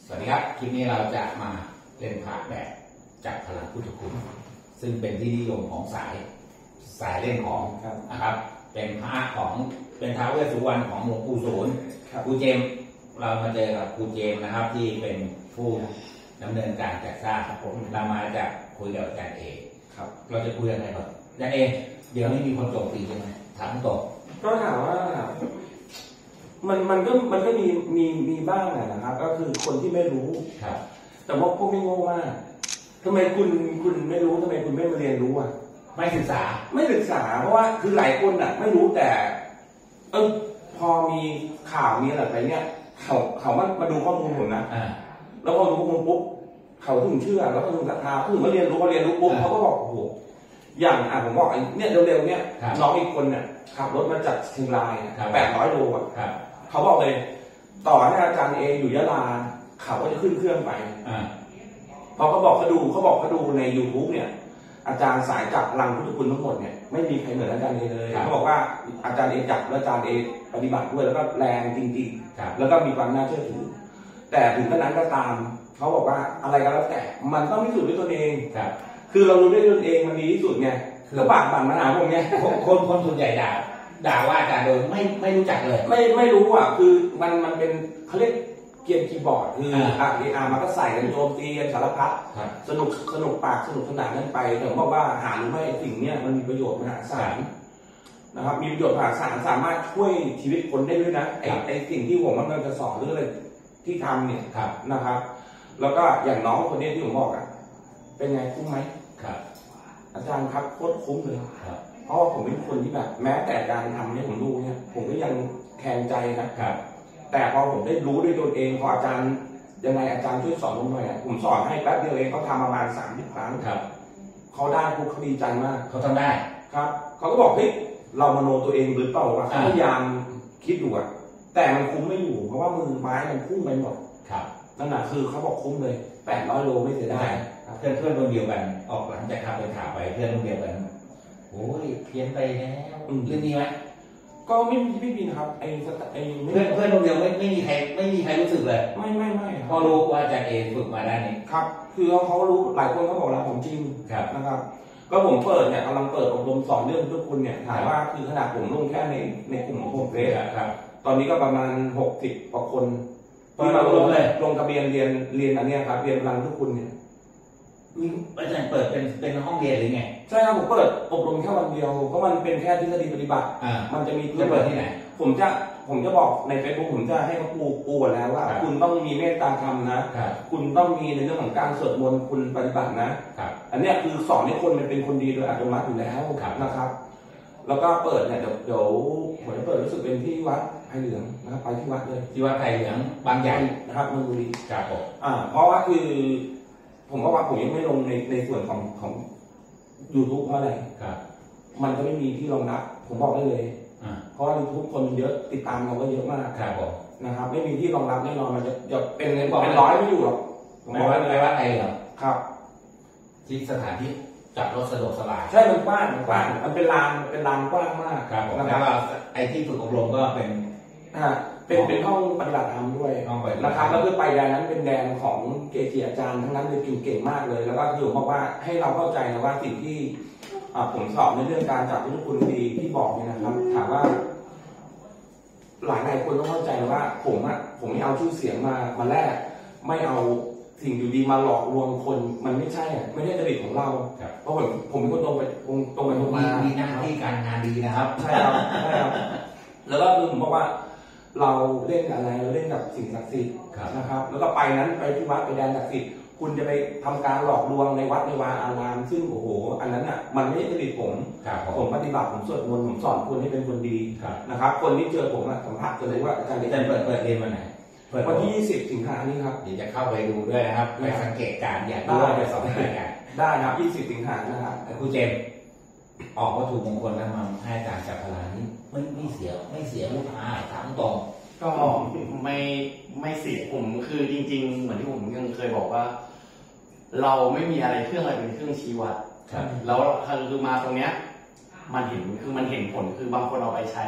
สวัสดีครับคลิปนี้เราจะมาเล่นพระแบบจับพลังพุทธคุณซึ่งเป็นที่นิยมของสายเล่นของนะครับเป็นพระของเป็นท้าวเวสสุวรรณของหลวงปู่ศูนย์ครูเจมเรามาเจอกับครูเจมนะครับที่เป็นผู้ดำเนินการจัดสร้างเรามาจะคุยกับอาจารย์เอกเราจะคุยอะไรก่อนอาจารย์เอกเดี๋ยวนี้มีคนโจมตีใช่ไหมถามตรงก็ถามว่ามันก็มีบ้างนะครับก็คือคนที่ไม่รู้แต่ว่าพวกไม่โง่มากทำไมคุณไม่รู้ทำไมคุณไม่มาเรียนรู้อ่ะไม่ศึกษาเพราะว่าคือหลายคนอ่ะไม่รู้แต่พอมีข่าวมีอะไรไปเนี่ยเขามาดูข้อมูลผมนะแล้วพอรู้ข้อมูลปุ๊บเขาถึงเชื่อแล้วก็ถึงศรัทธาถึงมาเรียนรู้ปุ๊บเขาก็บอกโอ้โหอย่างผมบอกเนี่ยเร็วๆเนี่ยน้องอีกคนเนี่ยขับรถมาจากเชียงราย800 โลอ่ะเขาบอกเลยต่อให้อาจารย์เออยู่ยะลาเขาก็จะขึ้นเครื่องไปพอเขาบอกเขาดูใน YouTube เนี่ยอาจารย์สายจับพลังพุทธคุณทั้งหมดเนี่ยไม่มีใครเหมือนอาจารย์เอเลยเขาบอกว่าอาจารย์เอจับแล้วอาจารย์เอปฏิบัติด้วยแล้วก็แรงจริงๆแล้วก็มีความน่าเชื่อถือแต่ถึงขนาดนั้นก็ตามเขาบอกว่าอะไรก็แล้วแต่มันต้องพิสูจน์ด้วยตนเองคือเรารู้ด้วยตนเองมันดีที่สุดไงก็ปากบั่นมาหาผมไงคนส่วนใหญ่ด่าว่าอาจารย์โดยไม่รู้จักเลยไม่รู้อ่ะคือมันเป็นเขาเรียกเกมคีย์บอร์ดคือมันก็ใส่กันโจมตีกันสารพัดสนุกปากสนุกสนานกันไปแต่บอกว่าหาหรือไม่สิ่งเนี้ยมันมีประโยชน์มหาศาลนะครับมีประโยชน์มหาศาลสามารถช่วยชีวิตคนได้ด้วยนะไอสิ่งที่ผมมันจะสอนหรืออะไรที่ทำเนี่ยนะครับแล้วก็อย่างน้องคนนี้ที่ผมบอกอ่ะเป็นไงคุ้มไหมอาจารย์ครับโคตรคุ้มเลยเพราะว่าผมเป็นคนที่แบบแม้แต่การทำเนี่ยผมดูเนี่ยผมก็ยังแข็งใจนะครับแต่พอผมได้รู้ด้วยตัวเองพออาจารย์ยังไงอาจารย์ช่วยสอนผมหน่อยผมสอนให้แป๊บเดียวเองเขาทำประมาณ30 ครั้งเขาได้ปุ๊บเขาดีใจมากเขาทำได้ครับเขาก็บอกเฮ้ยเรามโนตัวเองหรือเปล่าวะเขาพยายามคิดอยู่อะแต่มันคุ้มไม่อยู่เพราะว่ามือไม้มันพุ่งไปหมดนั่นแหะคือเขาบอกคุ้มเลย800 โลไม่เสียดายเพื่อนคนเดียวกันออกหลังจากทำเป็นข่าวไปเพื่อนคนเดียวกันโอ้ยเพี้ยนไปแล้วเรื่องนี้ไหมก็ไม่มีนะครับเพื่อนคนเดียวไม่มีใครรู้สึกเลยไม่พอรู้ว่าอาจารย์เอฝึกมาได้นี่ครับคือเขารู้หลายคนเขาบอกแล้วผมจริงนะครับก็ผมเปิดเนี่ยกำลังเปิดอบรมสอนเรื่องทุกคุณเนี่ยถามว่าคือขนาดผมลงแค่ในกลุ่มของผมเฟซครับตอนนี้ก็ประมาณ60 กว่าคนที่มาลงทะเบียนเรียนอันนี้ครับเรียนพลังทุกคุณเนี่ยอาจารย์เปิดเป็นห้องเรียนหรือไงใช่ครับผมเปิดอบรมแค่วันเดียวเพราะมันเป็นแค่ทฤษฎีปฏิบัติมันจะมีเปิดที่ไหนผมจะบอกใน Facebook ผมจะให้เขาปูแล้วว่าคุณต้องมีเมตตาธรรมนะคุณต้องมีในเรื่องของการสวดมนต์คุณปฏิบัตินะอันนี้คือสอนให้คนมันเป็นคนดีโดยอัตโนมัติอยู่แล้วนะครับแล้วก็เปิดเนี่ยเดี๋ยวผมจะเปิดรู้สึกเป็นที่วัดไผ่เหลืองนะครับไปที่วัดเลยที่วัดไผ่เหลืองบางใหญ่นะครับเมืองบุรีครับผมเพราะว่าคือผมว่าผมยังไม่ลงในส่วนของ YouTube เพราะอะไรมันจะไม่มีที่รองรับผมบอกได้เลยเพราะว่า YouTube คนเยอะติดตามเราก็เยอะมากนะครับไม่มีที่รองรับแน่นอนมันจะเป็นร้อยไม่อยู่หรอกไม่ว่าไอ้เหรอครับที่สถานที่จับรถสะดวกสบายใช่มันกว้างมันเป็นลานกว้างมากครับแล้วก็ไอ้ที่ฝึกอบรมก็เป็นห้องปฏิบัติธรรมด้วยนะครับแล้วคือไปแดนนั้นเป็นแดนของเกจิอาจารย์ทั้งนั้นเลยเก่งมากเลยแล้วก็คือผมบอกว่าให้เราเข้าใจนะว่าสิ่งที่ผมสอนในเรื่องการจับพุทธคุณดีที่บอกเนี่ยนะครับถามว่าหลายคนต้องเข้าใจว่าผมไม่เอาชื่อเสียงมาแลกไม่เอาสิ่งอยู่ดีมาหลอกลวงคนมันไม่ใช่ไม่ใช่จริตของเราเพราะผมเป็นคนตรงไปมามีหน้าที่การงานดีนะครับใช่ครับแล้วก็คือผมบอกว่าเราเล่นอะไรเราเล่นกับสิ่งศักดิ์สิทธิ์นะครับแล้วก็ไปที่วัดไปแดนศักดิ์สิทธิ์คุณจะไปทำการหลอกลวงในวัดในวาอารามซึ่งโอ้โหอันนั้นอ่ะมันไม่ใช่จริตผมปฏิบัติผมสวดมนต์ผมสอนคนให้เป็นคนดีนะครับคนที่เจอผมสัมผัสจะรู้ว่าอาจารย์เปิดเรียนวันไหนวันที่20 สิงหาคมนี้ครับเดี๋ยวจะเข้าไปดูด้วยนะครับไปสังเกตการอยากรู้ว่าจะสอนอะไรกันได้ครับ20 สิงหาคมนะครับครูเจมออกวัตถุมงคลแล้วมาให้อาจารย์จับพลังนี้ไม่เสียลูกค้าถามตรงก็ไม่เสียผมคือจริงๆเหมือนที่ผมยังเคยบอกว่าเราไม่มีอะไรเครื่องอะไรเป็นเครื่องชี้วัดแล้วคือมาตรงเนี้ยมันเห็นผลคือบางคนเอาไปใช้อะ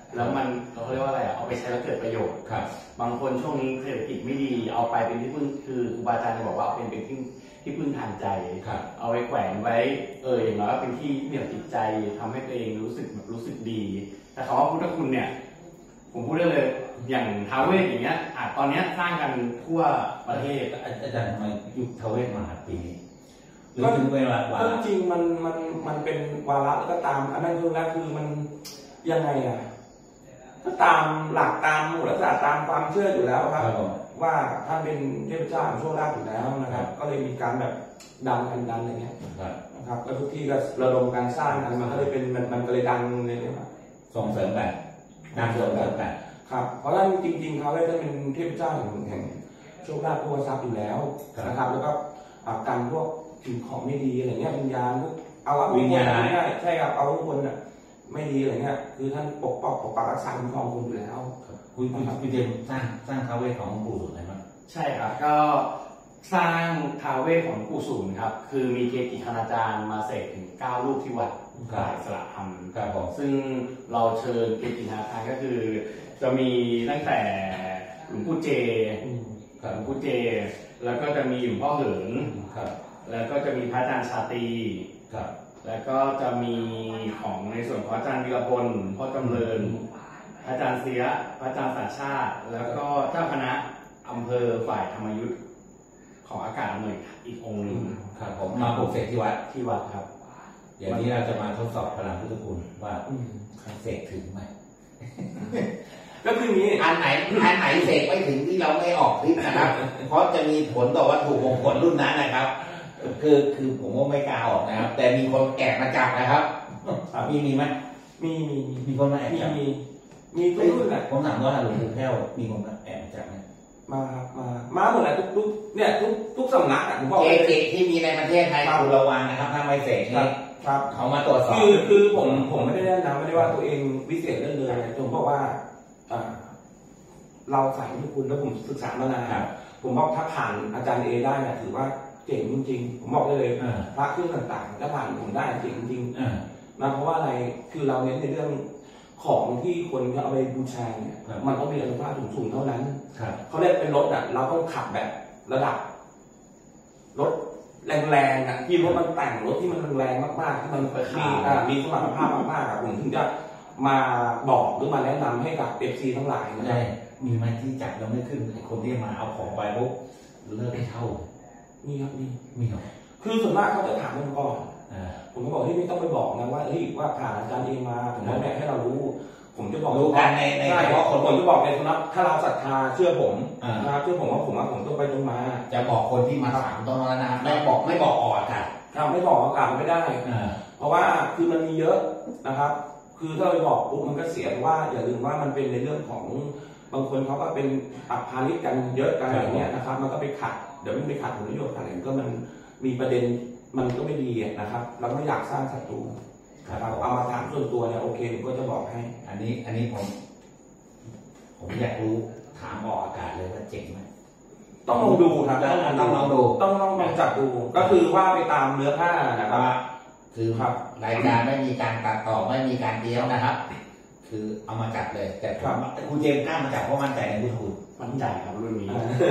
แล้วมันเขาเรียกว่าอะไรเอาไปใช้แล้วเกิดประโยชน์บางคนช่วงนี้เศรษฐกิจไม่ดีเอาไปเป็นที่พึ่งคือครูบาอาจารย์จะบอกว่าเป็นที่พึ่งทางใจเอาไว้แขวนไว้อย่างน้อยเป็นที่เหนี่ยวจิตใจทำให้ตัวเองรู้สึกดีแต่คำว่าพุทธคุณเนี่ยผมพูดได้เลยอย่างท้าวเวสอย่างเงี้ยตอนนี้สร้างกันทั่วประเทศอาจารย์ทำไมยุคท้าวเวสมาปีนี้ก็ถึงเวลาก็จริงมันเป็นวาระแล้วก็ตามอันนั้นคือแล้วคือมันยังไงก็ตามหลักตามหลักศาสตร์ตามความเชื่ออยู่แล้วครับว่าท่านเป็นเทพเจ้าโชคลาภอยู่แล้วนะครับก็เลยมีการแบบดันอะไรเงี้ยนะครับก็ทุกที่ก็ระดมการสร้างกันมันก็เลยเป็นมันก็เลยดังเลยนะครับส่งเสริมแบบนำเสริมแบบครับเพราะท่านจริงๆเขาได้เป็นเทพเจ้าแห่งโชคลาภโภคทรัพย์อยู่แล้วนะครับแล้วก็กันพวกสิ่งของไม่ดีอะไรเงี้ยวิญญาณพวกเอาวิญญาณไม่ได้ใช่ครับเอาทุกคนน่ะไม่ดีอะไรเงี้ยคือท่านปกปักรักษาคุ้มครองคนอยู่แล้วคุณเจมสร้างท้าวเวสของปู่สุนอะไรมั้งใช่ครับก็สร้างท้าวเวสของปู่สุนครับคือมีเกจิคณาจารย์มาเสกถึง9รูปที่วัดกายสระธรรมซึ่งเราเชิญเกจิคณาจารย์ก็คือจะมีตั้งแต่หลวงปู่เจแล้วก็จะมีหลวงพ่อเหินแล้วก็จะมีพระอาจารย์ชาตรีแล้วก็จะมีของในส่วนของอาจารย์วีรพลพ่อจำเริญอาจารย์เสียพระอาจารย์สาชาติแล้วก็เจ้าคณะอำเภอฝ่ายธรรมยุทธของอากาศอำนวยอีกองค์หนึ่งครับผมมาปลูกเสกที่วัดครับอย่างนี้เราจะมาทดสอบพลังพุทธคุณว่าเสกถึงไหมก็คือนี้อันไหนเสกไม่ถึงที่เราไม่ออกคลิปนะครับเพราะจะมีผลต่อวัตถุมงคลรุ่นนั้นนะครับคือผมว่าไม่กล้าออกนะครับแต่มีคนแอบมาจับนะครับมีไหมมีคนมาแอบจับมีทุกรุ่นแหละผมถามว่าหลวงปู่แก้วมีคนมาแอบจับไหมมาหมดแหละทุกสำนักผมบอกเกจิที่มีในประเทศไทยคุณระวังนะครับถ้าไม่เสกนี่เขามาตรวจสอบคือผมไม่ได้แนะนำไม่ได้ว่าตัวเองวิเศษเรื่องเลยผมบอกว่าเราสายทุกคุณแล้วผมศึกษามานานผมบอกถ้าผ่านอาจารย์เอได้เนี่ยถือว่าเจ๋งจริงๆผมบอกได้เลยพระเครื่องต่างๆถ้าผ่านผมได้เจ๋งจริงนะเพราะว่าอะไรคือเราเน้นในเรื่องของที่คนจะเอาไปบูชาเนี่ยมันต้องมีอนุภาพสูงๆเท่านั้นเขาเรียกเป็นรถเราต้องขับแบบระดับรถแรงๆที่รถมันแต่งรถที่มันแรงมากๆที่มันมีสมรรถภาพมากๆผมถึงจะมาบอกหรือมาแนะนำให้กับ FC ทั้งหลายนะมีไหมที่จับเราไม่ขึ้นคนที่มาเอาของไปปุ๊บเลิกเช่ามีครับมีครับคือส่วนมากเขาจะถามผมก่อนผมก็บอกให้ไม่ต้องไปบอกนะว่าผ่านอาจารย์เองมาผมว่าแม่ให้เรารู้ผมจะบอกรู้กันในเพราะผมจะบอกในสำนักถ้าเราศรัทธาเชื่อผมนะครับเชื่อผมว่าผมต้องไปตรงมาจะบอกคนที่มาถามตรงนั้นนะไม่บอกออกค่ะไม่บอกอากาศไม่ได้เพราะว่าคือมันมีเยอะนะครับคือถ้าไปบอกปุ๊บมันก็เสียว่าอย่าลืมว่ามันเป็นในเรื่องของบางคนเขาก็เป็นอับพานิชกันเยอะกันอย่างเงี้ยนะครับมันก็ไปขัดเดี๋ยวมันไปขัดผลประโยชน์อะไรก็มันมีประเด็นมันก็ไม่ดีนะครับเราไม่อยากสร้างศัตรูนะครับเอามาถามส่วนตัวเนี่ยโอเคผมก็จะบอกให้อันนี้ผมอยากรู้ถามออกอากาศเลยว่าเจ๋งไหมต้องลองดูครับต้องลองดูต้องลองจับดูก็คือว่าไปตามเนื้อผ้านะครับคือรายการไม่มีการตัดต่อไม่มีการเดียวนะครับคือเอามาจับเลยแต่คุณเจมส์กล้ามาจับเพราะมั่นใจในพุทธคุณมั่นใจครับรุ่นนี้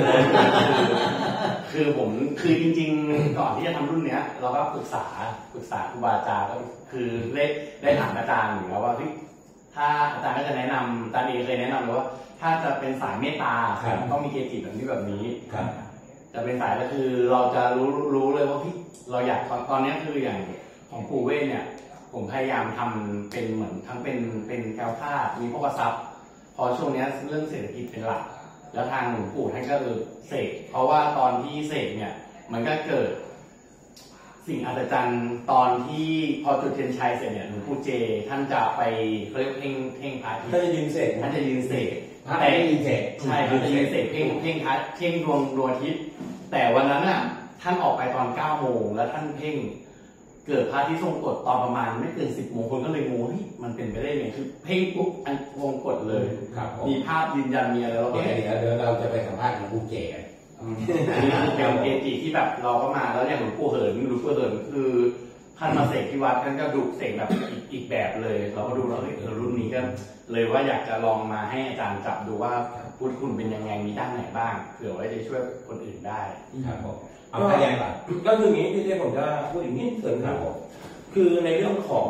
คือจริงๆก่อนที่จะทำรุ่นเนี้ยเราก็ปรึกษาครูบาอาจารย์ก็คือได้ถามอาจารย์อยู่แล้วว่าถ้าอาจารย์ก็จะแนะนำอาจารย์เองเคยแนะนำเลยว่าถ้าจะเป็นสายเมตตาต้องมีเกจิแบบนี้จะเป็นสายก็คือเราจะรู้เลยว่าเราอยากตอนนี้คืออย่างของปู่เวทเนี่ยผมพยายามทำเป็นเหมือนทั้งเป็นแก้วผ้ามีพวกทรัพย์พอช่วงนี้เรื่องเศรษฐกิจเป็นหลักแล้วทางหลวงปู่ท่านก็เสกเพราะว่าตอนที่เสกเนี่ยมันก็เกิดสิ่งอัศจรรย์ตอนที่พอจุดเทียนชัยเสร็จเนี่ยหลวงปู่เจท่านจะไปเขาเรียกเพ่งพระอาทิตย์ท่านจะยืนเสกแต่ยืนเสกใช่ท่านจะยืนเสกเพ่งดวงอาทิตย์แต่วันนั้นน่ะท่านออกไปตอน9 โมงแล้วท่านเพ่งเกิดพระที่ทรงกฎตอนประมาณไม่เกิน10 โมงคนก็เลยงงมันเป็นไปได้ไงคือเพ่งปุ๊บอันวงกฎเลยมีภาพยืนยันมีอะไรแล้วก็เดี๋ยวเราจะไปสัมภาษณ์หลวงปู่เจนี่คือเป็นเกจิที่แบบเราก็มาแล้วอย่างหลวงปู่เหินคือท่านมาเสกที่วัดท่านก็ดุเสกแบบอีกแบบเลยเราก็ดูแล้วรุ่นนี้ก็เลยว่าอยากจะลองมาให้อาจารย์จับดูว่าพุทธคุณเป็นยังไงมีด้านไหนบ้างเผื่อไว้จะช่วยคนอื่นได้ครับผมเอาพยัญชนะก็คืออย่างนี้ที่ผมจะพูดอย่างนี้เสริมครับคือในเรื่องของ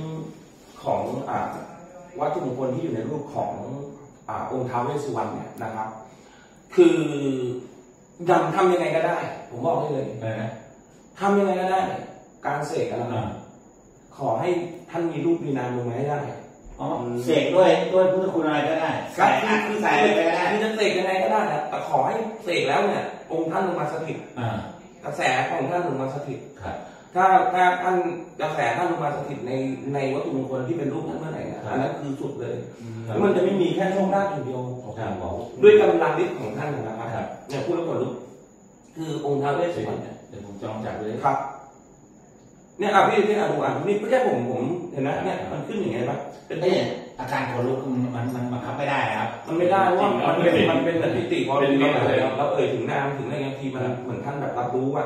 วัตถุมงคลที่อยู่ในรูปขององค์ท้าวเวสสุวรรณเนี่ยนะครับคือทำยังไงก็ได้ผมบอกให้เลยทำยังไงก็ได้การเสกอะไรขอให้ท่านมีรูปมีนามลงมาให้ได้เสกด้วยพุทธคุณอะไรก็ได้ใส่คือใส่อะไรก็ได้คือจะเสกยังไงก็ได้นะแต่ขอให้เสกแล้วเนี่ยองค์ท่านลงมาสถิตกระแสของท่านลงมาสถิตถ้าท่านกระแสท่านลงมาสถิตในวัตถุมงคลที่เป็นรูปท่านเมื่อไหร่อันนั้นคือสุดเลยมันจะไม่มีแค่ช่องด้านอย่างเดียวด้วยกำลังฤทธิ์ของท่านนะครับเนี่ยพูดแล้วก่อนรู้คือองค์ท้าวเวสสุวรรณเนี่ยเดี๋ยวผมจองจับเลยครับเนี่ยพี่ที่ดูนี่ไม่ใช่ผมเห็นนะเนี่ยมันขึ้นอย่างไงบ้างเป็นอาการขนลุกมันบังคับไม่ได้ครับมันไม่ได้ว่ามันเป็นเหมือนพิติพอเราเอ่ยถึงนามถึงอะไรบางทีมันเหมือนท่านแบบรับรู้อ่ะ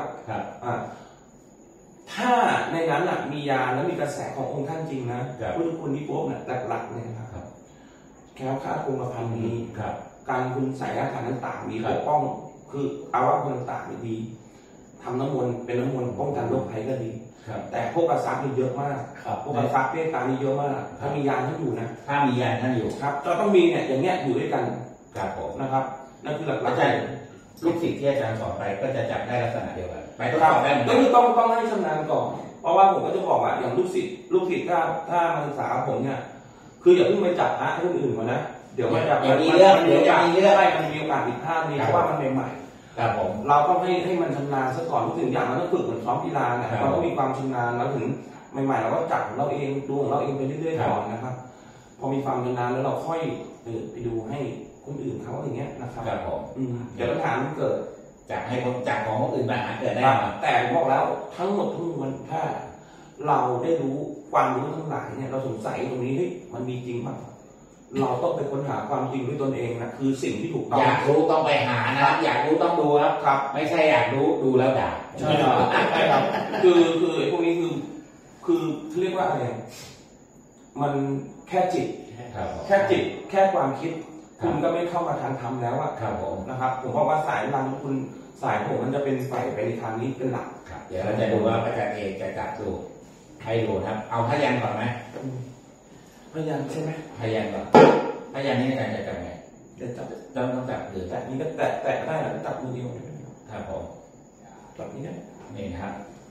ถ้าในนั้นมียาและมีกระแสขององค์ท่านจริงนะพุทธคุณที่พบเนี่ยหลักๆเนี่ยครับแค่ค่าคงกระพันนี้การคุณใส่อาหารต่างๆมีปกป้องคืออวัยวะต่างๆดีทำน้ำมนต์เป็นน้ำมนต์ป้องกันโรคภัยก็ดีแต่พวกกระซับนี่เยอะมากพวกกระซับเมตตานี่เยอะมากถ้ามียานท่านอยู่นะถ้ามียานท่านอยู่ครับจะต้องมีเนี่ยอย่างเงี้ยอยู่ด้วยกันครับผมนะครับนั่นคือหลักๆใช่ลูกศิษย์ที่อาจารย์สอนไปก็จะจับได้ลักษณะเดียวกันไปต้องสอบได้ก็คือต้องให้ชำนาญก่อนเพราะว่าผมก็จะบอกว่าอย่างลูกศิษย์ถ้ามาศึกษาผมเนี่ยคืออย่าเพิ่งไปจับพระคนอื่นก่อนนะเดี๋ยวมันจะมีเรื่องมันมีโอกาสผิดพลาดนี่เพราะว่ามันใหม่ครับผมเราต้องให้มันชำนาญซะก่อนทุกสิ่งอย่างมันต้องฝึกเหมือนซ้อมกีฬาเนี่ยเราต้องมีความชำนาญแล้วถึงใหม่ๆเราก็จับเราเองดูของเราเองไปเรื่อยๆก่อนนะครับพอมีความชำนาญแล้วเราค่อยไปดูให้คนอื่นเขาอย่างเงี้ยนะครับครับผมเดี๋ยวปัญหามันเกิดจากให้คนจากของคนอื่นปัญหาเกิดได้แต่ผมบอกแล้วทั้งหมดทั้งมวลถ้าเราได้รู้ความรู้ทั้งหลายเนี่ยเราสงสัยตรงนี้เฮ้ยมันมีจริงมั้ยเราต้องไปค้นหาความจริงด้วยตนเองนะคือสิ่งที่ถูกต้องอยากรู้ต้องไปหานะอยากรู้ต้องดูครับไม่ใช่อยากรู้ดูแล้วด่าใช่ครับคือพวกนี้คือเรียกว่าอะไรมันแค่จิตแค่ความคิดคุณก็ไม่เข้ามาทางธรรมแล้วอะนะครับผมบอกว่าสายรังคุณสายผมมันจะเป็นฝ่ายไปในทางนี้เป็นหลักเดี๋ยวเราจะดูว่าอาจารย์เอกจะจับดูให้ดูครับเอาพยัญชนะก่อนไหมพยัญชนะใช่ไหมพยัญชนะก่อนพยัญชนะนี่อาจารย์จะจับไงจะจับต้องจับหรือจับนี้ก็แตะได้หรือจับมือเดียวครับผมจับนี้นี่นะครับ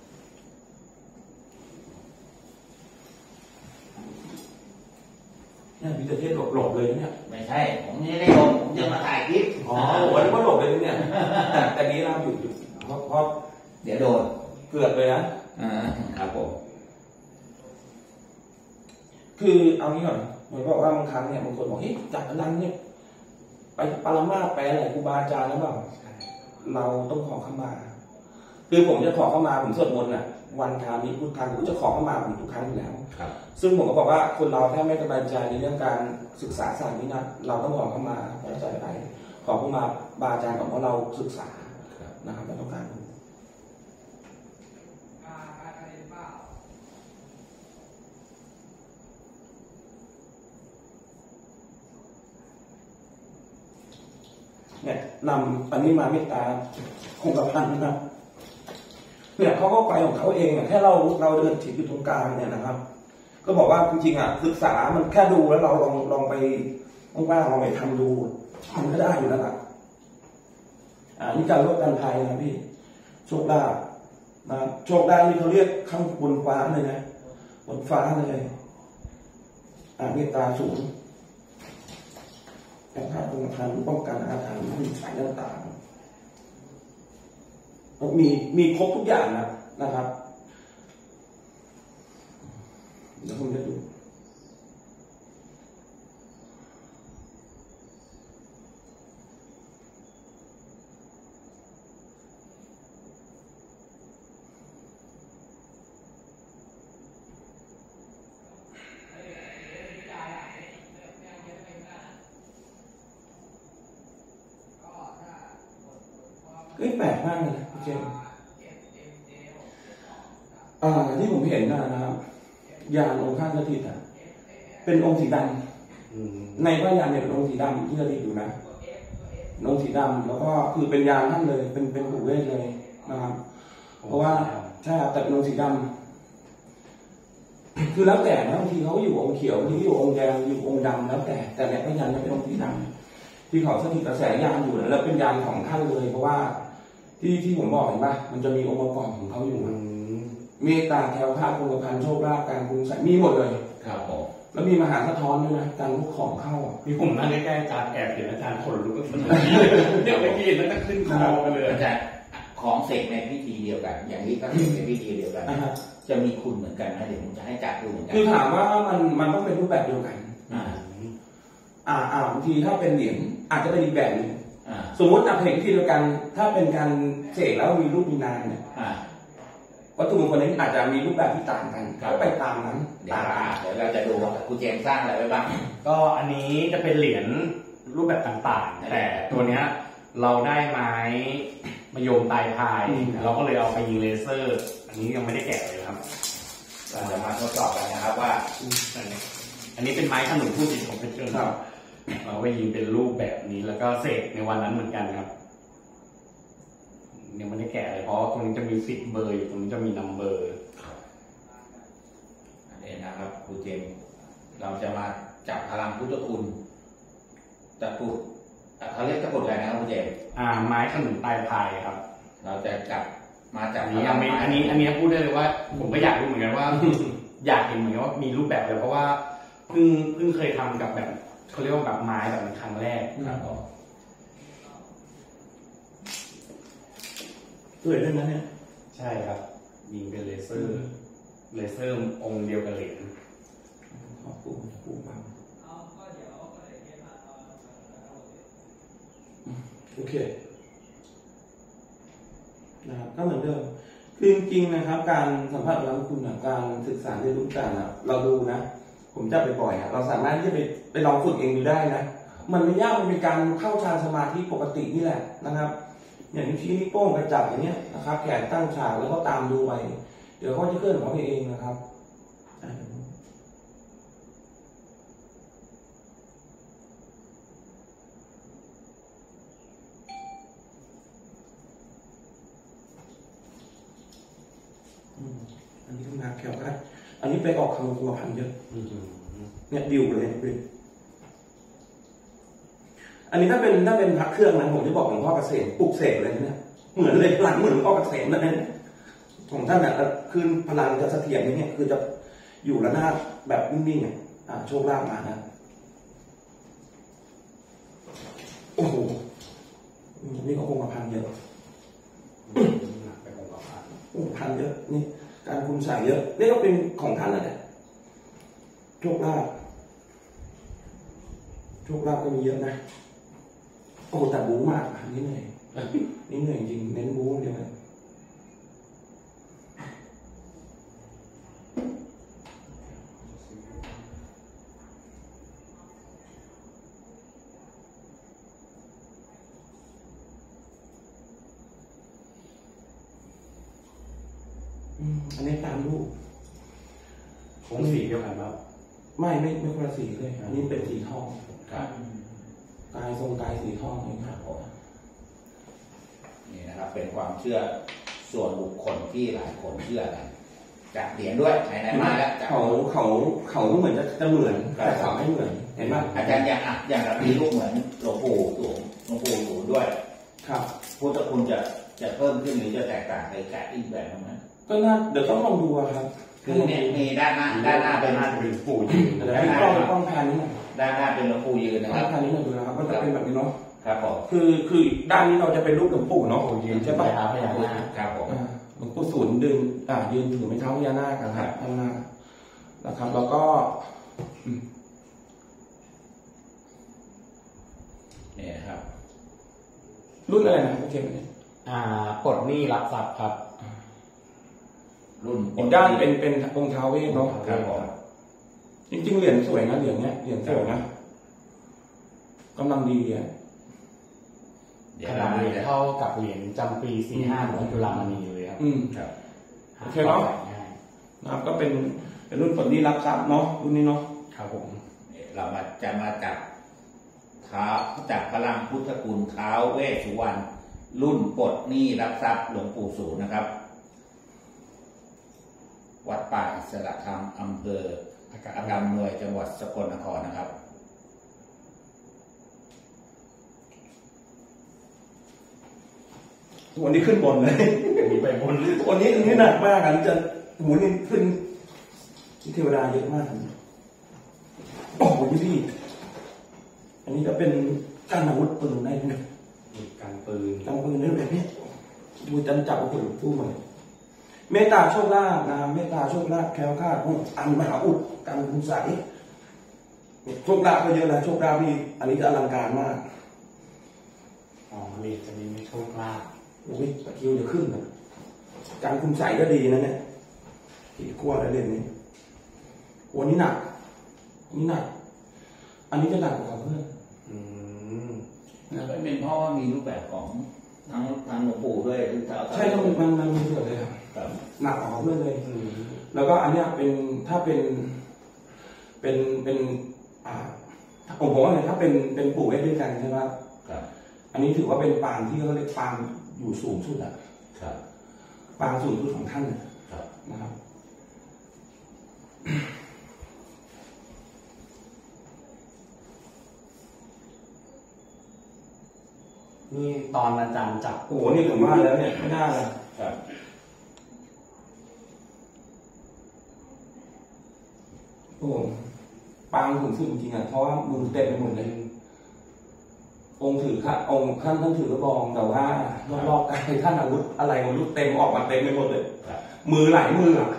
เนี่ยมีแต่เทศหลบเลยเนี่ยไม่ใช่ผมไม่ได้หลบผมจะมาถ่ายคลิปวันนี้ก็หลบเลยเนี่ยแต่นี้เราอยู่เพราะเดี๋ยวโดนเกือบเลยนะครับผมคือเอางี้ก่อนเหมือนบอกว่าบางครั้งเนี่ยบางคนบอกเฮ้ยจับอนันต์เนี่ยไปปรมาแปลอะไรครูบาอาจารย์แล้วเปล่าเราต้องขอเข้ามาคือผมจะขอเข้ามาผมสวดมนต์วันคามิพุทธังผมจะขอเข้ามาผมทุกครั้งอยู่แล้วซึ่งผมก็บอกว่าคนเราถ้าไม่สบายใจในเรื่องการศึกษาศาสตร์นี้นะเราต้องขอเข้ามาเข้าใจไปขอเข้ามาบาอาจารย์ของเราศึกษานะครับไม่ต้องการเนี่ยนำอันนี้มาเมตตาคงกระพันนะครับเนี่ยเขาก็ไปของเขาเองแค่เราเดินถืออยู่ตรงกลางเนี่ยนะครับก็บอกว่าจริงๆศึกษามันแค่ดูแล้วเราลองไปว่างๆลองไปทำดูมันก็ได้อยู่แล้วล่ะนี่การลดการภัยนะพี่โชคลาภนะโชคลาภนี่เขาเรียกข้างบนฟ้าเลยนะบนฟ้าเลยเมตตาสูงแต่ถ้าคุณทำป้องกันอาถรรพ์คุณใช้ต่างๆมีครบทุกอย่างนะครับเดี๋ยวผมจะดูแปลกมากเลยพี่เจมที่ผมเห็นนะครับยานองค์ท่านสถิตเป็นองค์สีดำในพระยานเนี่ยเป็นองค์สีดำที่สถิตอยู่นะองค์สีดำแล้วก็คือเป็นยานท่านเลยเป็นปู่เวทเลยนะครับเพราะว่าใช่ครับแต่เป็นองค์สีดำคือแล้วแต่นะบางทีเขาอยู่องค์เขียวบางทีอยู่องค์แดงอยู่องค์ดำแล้วแต่เนี่ยพระยานเนี่ยเป็นองค์สีดำที่เขาสถิตกระแสยานอยู่แล้วเป็นยานของท่านเลยเพราะว่าที่ผมบอกเห็นป่ะมันจะมีองค์ประกอบของเขาอยู่เมตตาแคล้วคลาดคงกระพันโชคลาภการคุณใส่มีหมดเลยครับผมแล้วมีมหาสะท้อนด้วยนะการพวกของเข้ามีผมนั่งใกล้ๆอาจารย์แอบเห็นอาจารย์ขนลุกก็เดี๋ยวไปกินแล้วก็ขึ้นคอกันเลยอาจารย์ของเสกในพิธีเดียวกันอย่างนี้ก็เสกในพิธีเดียวกันจะมีคุณเหมือนกันนะเดี๋ยวผมจะให้จัดดูเหมือนกันคือถามว่ามันต้องเป็นรูปแบบเดียวกันบางทีถ้าเป็นเหรียญอาจจะเป็นอีกแบบนึงสมมติเพลงที่เดียวกันถ้าเป็นการเสกแล้วมีรูปมีนามเนี่ยวัตถุมงคลนี้อาจจะมีรูปแบบที่ต่างกันก็ไปตามนั้นเดี๋ยวเราจะดูว่าครูเจมสร้างอะไรไว้บ้างก็อันนี้จะเป็นเหรียญรูปแบบต่างๆแต่ตัวเนี้ยเราได้ไม้มะยมตายพายเราก็เลยเอาไปยิงเลเซอร์อันนี้ยังไม่ได้แกะเลยครับเราจะมาทดสอบกันนะครับว่าอันนี้เป็นไม้ขนุนผู้ติดของเพชรเจ้าเราไปยิงเป็นรูปแบบนี้แล้วก็เสกในวันนั้นเหมือนกันครับยังไม่ได้แกะเลยเพราะตรงนี้จะมีฟิกเบอร์อยู่ตรงนี้จะมีนัมเบอร์อันนี้นะครับครูเจมเราจะมาจับพลังพุทธคุณตะกุดเขาเรียกตะกุดอะไรนะครับครูเจมไม้ขนุนตายพายครับเราจะจับมาจับนี้ยังไม่อันนี้พูดได้เลยว่าผมก็อยากรู้เหมือนกันว่า อยากเห็นเหมือนกันว่ามีรูปแบบเลยเพราะว่าเพิ่งเคยทำกับแบบเขาเรียกว่าแบบไม้แบบครั้งแรกครับสวยด้วยนะเนี่ยใช่ครับยิงเป็นเลเซอร์องค์เดียวกับเหรียญขอบคุณมากโอเคนะครับก็เหมือนเดิมคือจริงๆนะครับการสัมผัสรับคุณการศึกษาเรียนรู้กันเราดูนะผมจะไปบ่อยเราสามารถที่จะไปลองฝึกเองดูได้นะมันไม่ยากมันเป็นการเข้าฌานสมาธิปกตินี่แหละนะครับอย่างชี้นิ้วโป้งกระจับอย่างเงี้ยนะครับแขนตั้งฉากแล้วก็ตามดูไปเดี๋ยวเขาจะเคลื่อนของเองนะครับอันนี้ทำงานแข็งได้อันนี้ไปออกคำตัวพันเยอะเนี่ยดิวเลยอันนี้ถ้าเป็นพักเครื่องนะผมจะบอกหลวงพ่อเกษมปลุกเสกเลยเนี่ยเหมือนเลยพลังเหมือนหลวงพ่อเกษมนั่นเองของท่านน่ะคือพลังจะเสถียรนี่เนี่ยคือจะอยู่ระนาดแบบนิ่งๆโชคลาภมานะโอ้โหนี่ก็คงมาพันเยอะพันเยอะนี่การคุมสายเยอะนี่ก็เป็นของท่านนั่นแหละโชคลาภก็มีเยอะนะโอ้แต่บู๊มากนี่เหนื่อยจริงเน้นบู๊เดียวเลยอันนี้ตามรูปของสีเดียวกันครับไม่คนละสีเลยอันนี้เป็นสีทองครับกายทรงกายสีทองนี่ครับนี่นะครับเป็นความเชื่อส่วนบุคคลที่หลายคนเชื่อกันจากเหรียญด้วยไหนๆมาแล้วเขาก็เหมือนจะเหมือนแต่เขาไม่เหมือนเห็นไหมอาจารย์อย่างมีรูปเหมือนหลวงปู่สูงด้วยครับพุทธคุณจะเพิ่มขึ้นหรือจะแตกต่างไปจากอีกแบบนึงนะก็น่าเดี๋ยวต้องลองดูครับคือเนี่ยมีด้านหน้าเป็นปู่ยืนต้องแผนนี้ด้านหน้าเป็นหลวงปู่ยืนนะครับแผนนี้มาดูนะครับก็จะเป็นแบบนี้เนาะครับผมคือด้านนี้เราจะเป็นรูปหลวงปู่เนาะยืนใช่ไหมครับพญานาคครับผมหลวงปู่ศูนย์ยืนถือไม้เท้าพญานาคกันครับด้านหน้านะครับแล้วก็นี่ครับรุ่นอะไรนะโอเคไหมปลดหนี้รับทรัพย์ครับรุ่นอีกด้านเป็นองค์ท้าวเวสเนาะจริงๆเหรียญสวยนะเหรียญเนี้ยเหรียญสวยนะกำลังดีขนาดเหรียญเท่ากับเหรียญจำปี45ของจุฬามณีเลยครับโอเคเนาะนะครับก็เป็นรุ่นปลดหนี้รับทรัพย์เนาะรุ่นนี้เนาะครับผมเราจะมาจับพลังพุทธคุณท้าวเวสสุวรรณรุ่นปลดหนี้รับทรัพย์หลวงปู่สูรนะครับวัดป่าอิสระธรรมอำเภออากาศอำนวยจังหวัดสกลนครนะครับวันนี้ขึ้นบนเลยมีไปบนวันนี้หนักมากอันจะหมุนขึ้นเทวดาเยอะมากโอ้โหพี่อันนี้จะเป็นการอาวุธปืนได้ไหมการปืนได้แบบนี้ดูจันจับอาวุธตู้มาเมตตาโชคลาภนะเมตตาโชคลาภแคล้วคลาดอันมหาอุดการคุณใสโชคลาภก็เยอะนะโชคลาภพี่อันนี้จะอลังการมากอ๋อนี่จะมีโชคลาภโอ้ยตะคิวจะขึ้นนะการคุณใสก็ดีนะเนี่ยขีดขั้วอะไรเล่นนี้วันนี้หนักอันนี้จะหนักกว่าเพื่อนก็เป็นเพราะว่ามีรูปแบบของทางหลวงปู่ด้วยใช่ครับมันมีส่วนเลยครับหนักกว่าเพื่อนเลยแล้วก็อันนี้เป็นถ้าเป็นผมบอกว่าไงถ้าเป็นปู่ให้ด้วยกันใช่ไหมอันนี้ถือว่าเป็นปางที่เขาเรียกปางอยู่สูงสุดอ่ะปางสูงสุดของท่านนะครับนี่ตอนอาจารย์จับโอ้โหนี่ผมว่าแล้วเนี่ยไม่น่าเลยโอ้ปางสูงสุดจริงๆอ่ะเพราะว่ามือเต็มไปหมดเลยองค์ถือองค์ท่านถือกระบองแต่ว่ารอบๆกายท่านอาวุธอะไรอาวุธเต็มออกมาเต็มไปหมดเลยมือหลายมืออ่ะ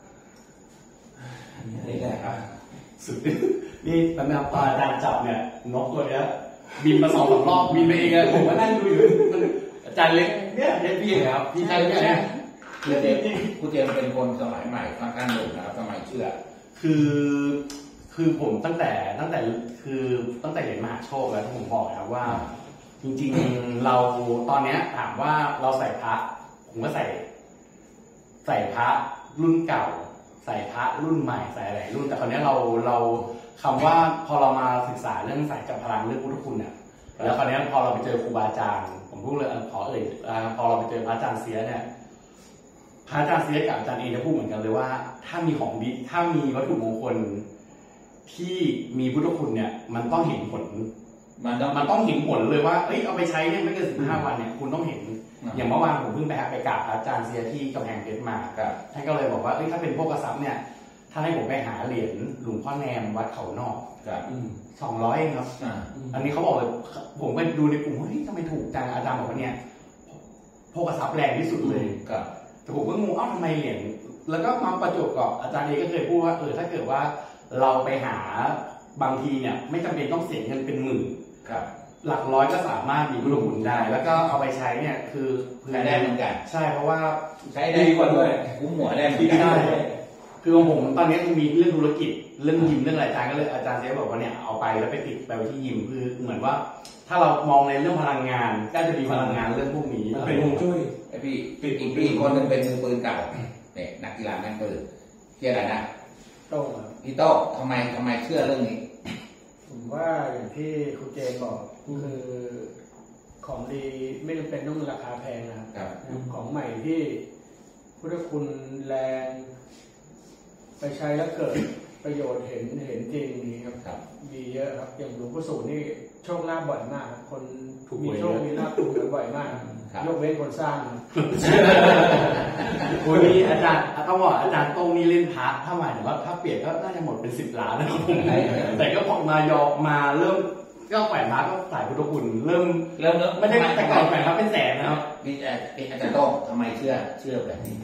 นี่แหละครับสุดนี่ตอนอาจารย์จับเนี่ยนกตัวเนี้ยบินมา2-3 รอบบินไปเองเลยผมก็นั่งดูอยู่อาจารย์เล็กเนี่ยเล็กพี่เลยครับพี่ชายเนี่ยคุณเจมเป็นคนสมัยใหม่ค่อนข้างหนุ่มนะครับสมัยเชื่อคือผมตั้งแต่เรียนมหาโชคแล้วที่ผมบอกครับว่าจริงๆเราตอนเนี้ยถามว่าเราใส่พระผมก็ใส่พระรุ่นเก่าใส่พระรุ่นใหม่ใส่อะไรรุ่นแต่คราวนี้เราคำว่าพอเรามาศึกษาเรื่องสายจับพลังเรื่องพุทธคุณเนี่ยแล้วคราวนี้พอเราไปเจอครูบาอาจารย์ผมพูดเลยพอเราไปเจอพระอาจารย์เสียเนี่ยพระอาจารย์เสียกับอาจารย์เอจะพูดเหมือนกันเลยว่าถ้ามีของดีถ้ามีวัตถุมงคลที่มีพุทธคุณเนี่ยมันต้องเห็นผลมันต้องเห็นผลเลยว่าเอาไปใช้เนี่ยไม่เกิน15 วันเนี่ยคุณต้องเห็นอย่างเมื่อวานผมเพิ่งไปกราบอาจารย์เสียที่กำแพงเพชรมาท่านก็เลยบอกว่าถ้าเป็นพวกกระซับเนี่ยถ้าให้ผมไปหาเหรียญหลวงพ่อแนมวัดเขานอก200เองครับอันนี้เขาบอกเลยผมไปดูในกลุ่มว่าทำไมถูกจังอาจารย์บอกว่าเนี่ยพวกกระซับแรงที่สุดเลยแต่ผมก็งงทำไมเหรียญแล้วก็มาประจวบกับอาจารย์เอก็เคยพูดว่าถ้าเกิดว่าเราไปหาบางทีเนี่ยไม่จำเป็นต้องเสียเงินเป็นหมื่นหลักร้อยก็สามารถมีพุทธคุณได้แล้วก็เอาไปใช้เนี่ยคือใช้ได้เหมือนกันใช่เพราะว่าใช้ได้กว่าด้วยคุ้มหัวได้เหมือนกันคือของผมตอนนี้มีเรื่องธุรกิจเรื่องยิมเรื่องอะไรอาจารย์ก็เลยอาจารย์เจ๊บอกว่าเนี่ยเอาไปแล้วไปติดไปไว้ที่ยิมคือเหมือนว่าถ้าเรามองในเรื่องพลังงานก็จะมีพลังงานเรื่องพวกนี้เป็นฮวงจุ้ยพี่อีกคนนึงเป็นมือปืนเก่าเนี่ยนักกีฬาแม่นปืนชื่ออะไรนะโต้พี่โต้ทำไมเชื่อเรื่องนี้ผมว่าอย่างที่ครูเจนบอกคือของดีไม่จำเป็นต้องราคาแพงนะครับของใหม่ที่พุทธคุณแรงไปใช้แล้วเกิดประโยชน์เห็นจริงนี้ครับมีเยอะครับอย่างหลวงพ่อสูตรนี่โชคลาภบ่อยมากคนมีโชคมีลาภถูกกันบ่อยมากยกเว้นคนสร้างวันนี้อาจารย์ต้องบอกอาจารย์ตรงนี้เล่นพระถ้าหมายถึงว่าถ้าเปลี่ยนก็น่าจะหมดเป็น10 ล้านนะครับแต่ก็พอมาเริ่มก็แขวนพระก็สายพุทธคุณเริ่มไม่ได้แต่ก่อนแขวนพระเป็นแสนนะครับมีอาจารย์โต้ทำไมเชื่อแบบนี้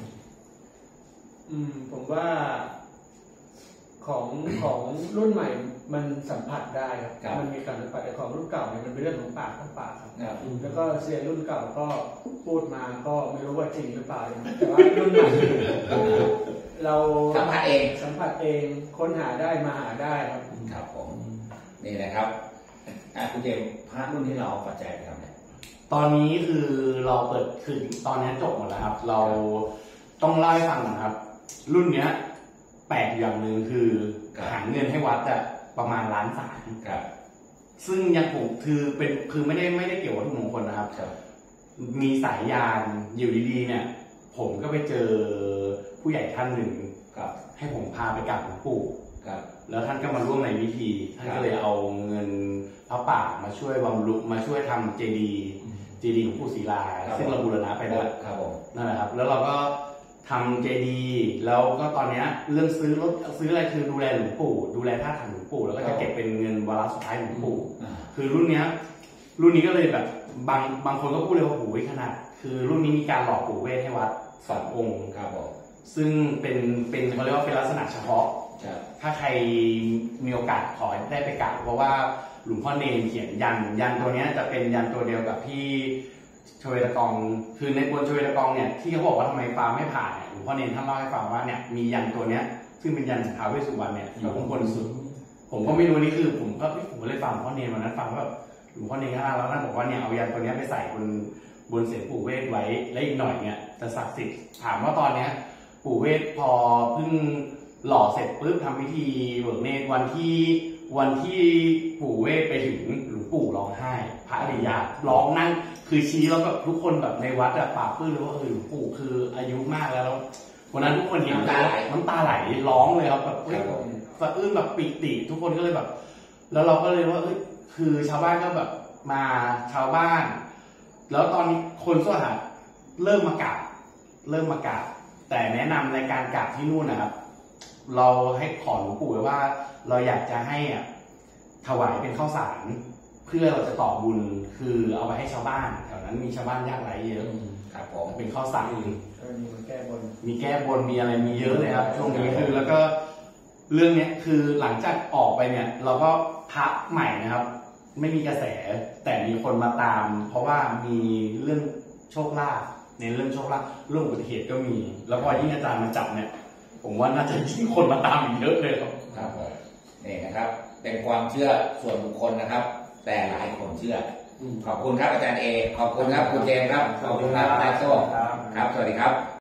ผมว่าของรุ่นใหม่มันสัมผัสได้ครับมันมีการสัมผัสแต่ของรุ่นเก่าเนี่ยมันเป็นเรื่องของปากต่อปากครับแล้วก็เซียนรุ่นเก่าก็พูดมาก็ไม่รู้ว่าจริงหรือเปล่าแต่ว่ารุ่นใหม่เราสัมผัสเองค้นหาได้มาหาได้ครับครับผมนี่นะครับคุณเจมพระรุ่นที่เราปัจจัยไปทำอะไรตอนนี้คือเราเปิดคือตอนนี้จบหมดแล้วครับเราต้องเล่าให้ฟังนะครับรุ่นเนี้ยแปลกอย่างหนึ่งคือหาเงินให้วัดอะประมาณ1.3 ล้านซึ่งยังผมคือไม่ได้เกี่ยวกับวัตถุมงคลนะครับมีสายยานอยู่ดีๆเนี่ยผมก็ไปเจอผู้ใหญ่ท่านหนึ่งให้ผมพาไปกราบหลวงปู่แล้วท่านก็มาร่วมในพิธีท่านก็เลยเอาเงินพระป่ามาช่วยบำรุงมาช่วยทำเจดีย์หลวงปู่ศิลาซึ่งเราบูรณะไปแล้วนั่นแหละครับแล้วเราก็ทำเจดีย์แล้วก็ตอนนี้เรื่องซื้อรถซื้ออะไรคือดูแลหลวงปู่ดูแลท่าทางหลวงปู่แล้วก็จะเก็บเป็นเงินวาระสุดท้ายหลวงปู่คือรุ่นนี้ก็เลยแบบบางคนก็พูดเลยว่าโอ้ยขนาดคือรุ่นนี้มีการหล่อปู่เวทให้วัด2 องค์ซึ่งเป็นเขาเรียกว่าเป็นลักษณะเฉพาะถ้าใครมีโอกาสขอได้ไปกราบเพราะว่าหลวงพ่อเนรเขียนยันตัวนี้จะเป็นยันตัวเดียวกับที่ชเวตกองคือในบนชเวตกองเนี่ยที่เขาบอกว่าทำไมฟ้าไม่ผ่าเนี่ยหลวงพ่อเนรท่านเล่าให้ฟังว่าเนี่ยมียันตัวเนี้ยซึ่งเป็นยันท้าวเวสสุวรรณเนี่ยอยู่ข้างบนสุดผมก็ไม่รู้นี่คือผมก็เลยฟังหลวงพ่อเนรวันนั้นฟังว่าหลวงพ่อเนรแล้วท่านบอกว่าเนี่ยเอายันตัวเนี้ยไปใส่บนเสียงปู่เวทไว้และอีกหน่อยเนี่ยจะศักดิ์สิทธิ์ถามว่าตอนเนี้ยปู่เวทพอเพิ่งหล่อเสร็จปุ๊บทำพิธีเบิกเนตรวันที่ปู่เวทไปถึงหลวงปู่ร้องไห้พระอริยะร้องนั่งคือชี้แล้วแบบทุกคนแบบในวัดอะปากปลื้มเลยว่าหลวงปู่คืออายุมากแล้ววันนั้นทุกคนเห็นน้ำตาไหลร้องเลยครับแบบสะอื้นแบบปิติทุกคนก็เลยแบบแล้วเราก็เลยว่าคือชาวบ้านก็แบบมาชาวบ้านแล้วตอนนี้คนสวดหาเริ่มมากราบแต่แนะนำในการกราบที่นู่นนะครับเราให้ขอหลวงปู่ไว้ว่าเราอยากจะให้ถวายเป็นข้าวสารเพื่อเราจะต่อบุญคือเอาไปให้ชาวบ้านแถวนั้นมีชาวบ้านยากไร้เยอะครับผมเป็นข้าวสารมีแก้บนมีอะไรมีเยอะเลยครับช่วงนี้คือแล้วก็เรื่องนี้คือหลังจากออกไปเนี่ยเราก็พระใหม่นะครับไม่มีกระแสแต่มีคนมาตามเพราะว่ามีเรื่องโชคลาภในเรื่องโชคลาภเรื่องอุบัติเหตุก็มีแล้วพอยิ่งอาจารย์มาจับเนี่ยผมว่าน่าจะยิ่งคนมาตามอีกเยอะเลยครับนี่นะครับเป็นความเชื่อส่วนบุคคลนะครับแต่หลายคนเชื่อขอบคุณครับอาจารย์เอขอบคุณครับคุณเจมส์ครับขอบคุณครับนายโซ่ครับสวัสดีครับ